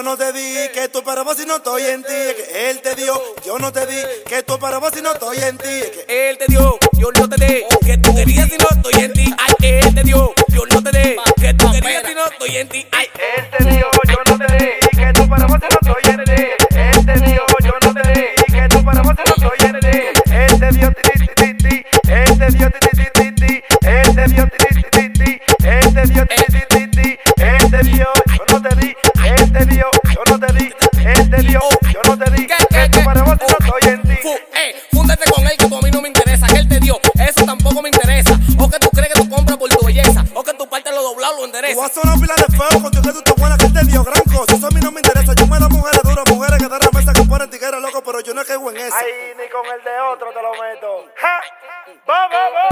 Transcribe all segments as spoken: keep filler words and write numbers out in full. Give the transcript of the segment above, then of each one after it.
no te di que tú para vos si no estoy en ti. Es que él te dio, yo no te di que tú para vos si no estoy en ti. Es que él te dio, yo no te di que tú querías si no estoy en ti. Ay, él te dio, yo no te di que tú querías si no estoy en ti. Ay, él te dio, yo no te di que tú para vos si no estoy en ti. Él te dio, yo no te di que tú para vos si no estoy en ti. Él te dio, ti ti ti ti, él te dio, ti ti ti ti, él te dio, ti ti ti ti, él te dio, ti ti ti ti, él te dio, yo no te di, él te dio, yo no te di, él te dio, yo no te di que tú para vos si no estoy en ti. Eh, fúndate con él que tú a mí no me interesa. Que él te dio, eso tampoco me interesa. O que tú crees que tú compras por tu belleza, o que tu parte lo doblado lo Tú endereza. vas a una pila de fuego contigo que tú estás buena, que él te dio gran cosa. Eso a mí no me interesa. Yo me da mujeres duras, mujeres que dan la mesa que ponen tigueras, loco, pero yo no caigo en eso. Ay, ni con el de otro te lo meto. ¡Ja! ¡Va, va, va!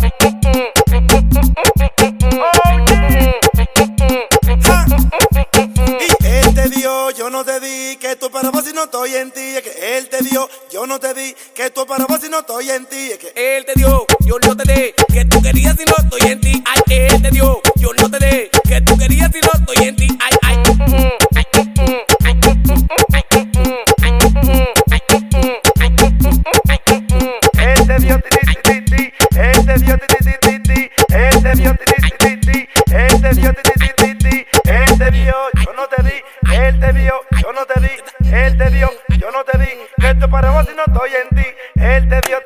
¡Oh, yeah! ¡Ja! Y él te dio, yo no te di que tú para vos si no estoy en ti. Es que él te dio, yo no te di que tú para vos si no estoy en ti. Es que él te dio, yo no te di que tú querías si no estoy en ti. Ay, él te dio, yo no te di que tú querías si no estoy en ti. Ay, ay. Él te dio, ti ti ti ti, él te dio, ti ti ti ti, él te dio, ti ti ti ti, él te dio, ti ti ti ti, él te dio, yo no te di, él te dio, yo no te di, él te dio, yo no te di, que esto para vos si no estoy en ti, él te dio.